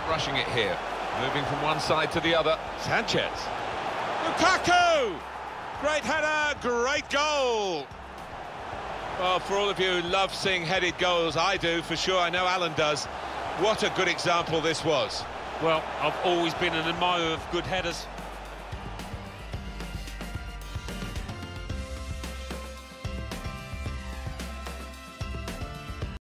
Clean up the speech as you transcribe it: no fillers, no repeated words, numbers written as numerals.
rushing it here. Moving from one side to the other. Sanchez. Lukaku! Great header, great goal! Well, for all of you who love seeing headed goals, I do, for sure. I know Alan does. What a good example this was. Well, I've always been an admirer of good headers.